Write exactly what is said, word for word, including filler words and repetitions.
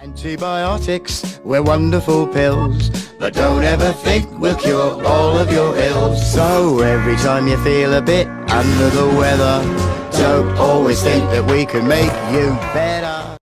Antibiotics, we're wonderful pills, but don't ever think we'll cure all of your ills. So every time you feel a bit under the weather, don't always think that we can make you better.